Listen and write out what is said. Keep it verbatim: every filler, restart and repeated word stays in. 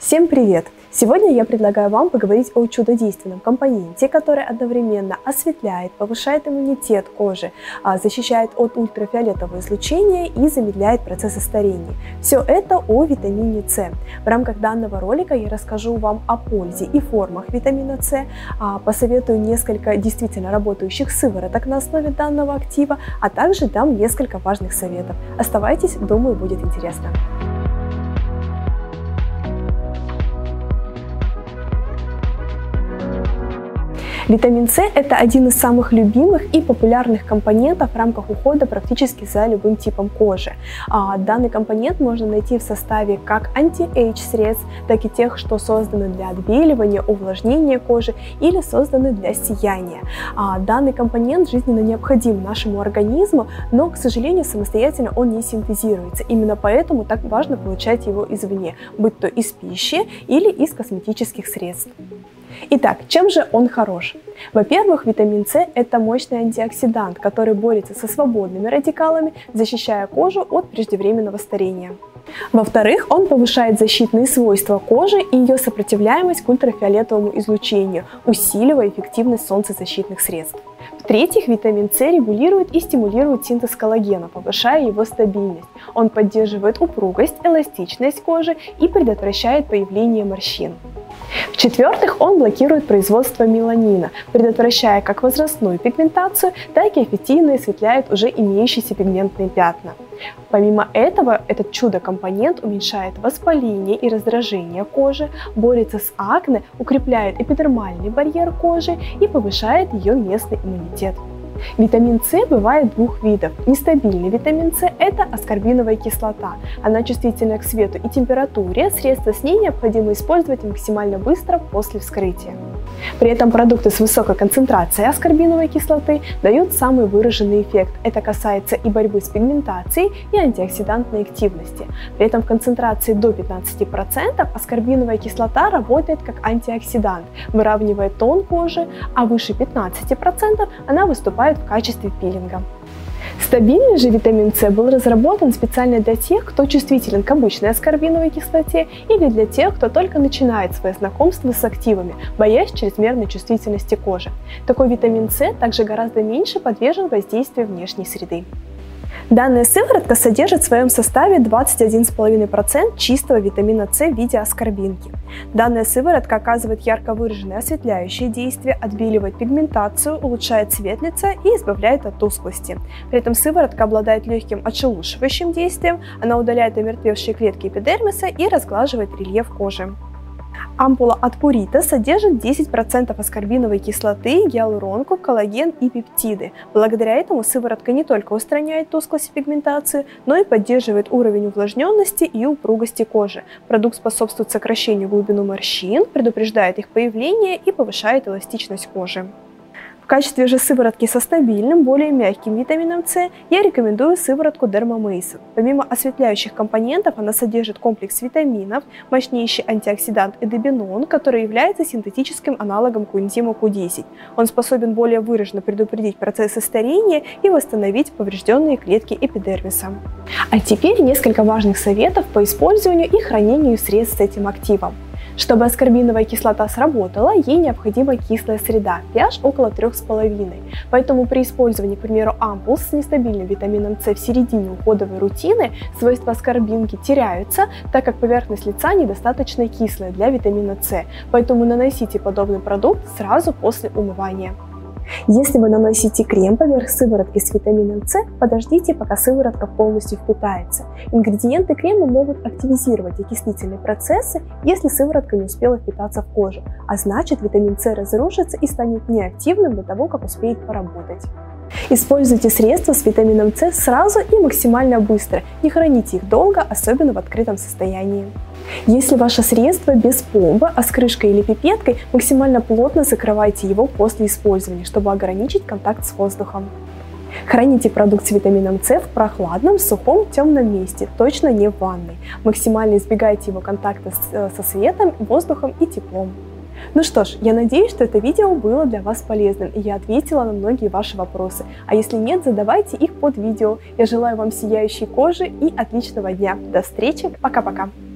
Всем привет! Сегодня я предлагаю вам поговорить о чудодейственном компоненте, который одновременно осветляет, повышает иммунитет кожи, защищает от ультрафиолетового излучения и замедляет процессы старения. Все это о витамине С. В рамках данного ролика я расскажу вам о пользе и формах витамина С, посоветую несколько действительно работающих сывороток на основе данного актива, а также дам несколько важных советов. Оставайтесь, думаю, будет интересно. Витамин С – это один из самых любимых и популярных компонентов в рамках ухода практически за любым типом кожи. Данный компонент можно найти в составе как анти-эйдж средств, так и тех, что созданы для отбеливания, увлажнения кожи или созданы для сияния. Данный компонент жизненно необходим нашему организму, но, к сожалению, самостоятельно он не синтезируется. Именно поэтому так важно получать его извне, будь то из пищи или из косметических средств. Итак, чем же он хорош? Во-первых, витамин С – это мощный антиоксидант, который борется со свободными радикалами, защищая кожу от преждевременного старения. Во-вторых, он повышает защитные свойства кожи и ее сопротивляемость к ультрафиолетовому излучению, усиливая эффективность солнцезащитных средств. В-третьих, витамин С регулирует и стимулирует синтез коллагена, повышая его стабильность. Он поддерживает упругость, эластичность кожи и предотвращает появление морщин. В-четвертых, он блокирует производство меланина, предотвращая как возрастную пигментацию, так и эффективно осветляет уже имеющиеся пигментные пятна. Помимо этого, этот чудо-компонент уменьшает воспаление и раздражение кожи, борется с акне, укрепляет эпидермальный барьер кожи и повышает ее местный иммунитет. Витамин С бывает двух видов. Нестабильный витамин С – это аскорбиновая кислота. Она чувствительна к свету и температуре, средства с ней необходимо использовать максимально быстро после вскрытия. При этом продукты с высокой концентрацией аскорбиновой кислоты дают самый выраженный эффект. Это касается и борьбы с пигментацией, и антиоксидантной активности. При этом в концентрации до пятнадцати процентов аскорбиновая кислота работает как антиоксидант, выравнивает тон кожи, а выше пятнадцати процентов она выступает в качестве пилинга. Стабильный же витамин С был разработан специально для тех, кто чувствителен к обычной аскорбиновой кислоте или для тех, кто только начинает свое знакомство с активами, боясь чрезмерной чувствительности кожи. Такой витамин С также гораздо меньше подвержен воздействию внешней среды. Данная сыворотка содержит в своем составе двадцать один и пять десятых процента чистого витамина С в виде аскорбинки. Данная сыворотка оказывает ярко выраженное осветляющее действие, отбеливает пигментацию, улучшает цвет лица и избавляет от тусклости. При этом сыворотка обладает легким отшелушивающим действием, она удаляет омертвевшие клетки эпидермиса и разглаживает рельеф кожи. Ампула от Purito содержит десять процентов аскорбиновой кислоты, гиалуронку, коллаген и пептиды. Благодаря этому сыворотка не только устраняет тусклость и пигментацию, но и поддерживает уровень увлажненности и упругости кожи. Продукт способствует сокращению глубины морщин, предупреждает их появление и повышает эластичность кожи. В качестве же сыворотки со стабильным, более мягким витамином С я рекомендую сыворотку Dermamase. Помимо осветляющих компонентов, она содержит комплекс витаминов, мощнейший антиоксидант эдебинон, который является синтетическим аналогом коэнзима Q десять. Он способен более выраженно предупредить процессы старения и восстановить поврежденные клетки эпидермиса. А теперь несколько важных советов по использованию и хранению средств с этим активом. Чтобы аскорбиновая кислота сработала, ей необходима кислая среда, pH около трёх с половиной. Поэтому при использовании, к примеру, ампул с нестабильным витамином С в середине уходовой рутины свойства аскорбинки теряются, так как поверхность лица недостаточно кислая для витамина С. Поэтому наносите подобный продукт сразу после умывания. Если вы наносите крем поверх сыворотки с витамином С, подождите, пока сыворотка полностью впитается. Ингредиенты крема могут активизировать окислительные процессы, если сыворотка не успела впитаться в кожу, а значит витамин С разрушится и станет неактивным до того, как успеет поработать. Используйте средства с витамином С сразу и максимально быстро, не храните их долго, особенно в открытом состоянии. Если ваше средство без пломбы, а с крышкой или пипеткой, максимально плотно закрывайте его после использования, чтобы ограничить контакт с воздухом. Храните продукт с витамином С в прохладном, сухом, темном месте, точно не в ванной. Максимально избегайте его контакта со светом, воздухом и теплом. Ну что ж, я надеюсь, что это видео было для вас полезным, и я ответила на многие ваши вопросы. А если нет, задавайте их под видео. Я желаю вам сияющей кожи и отличного дня. До встречи, пока-пока!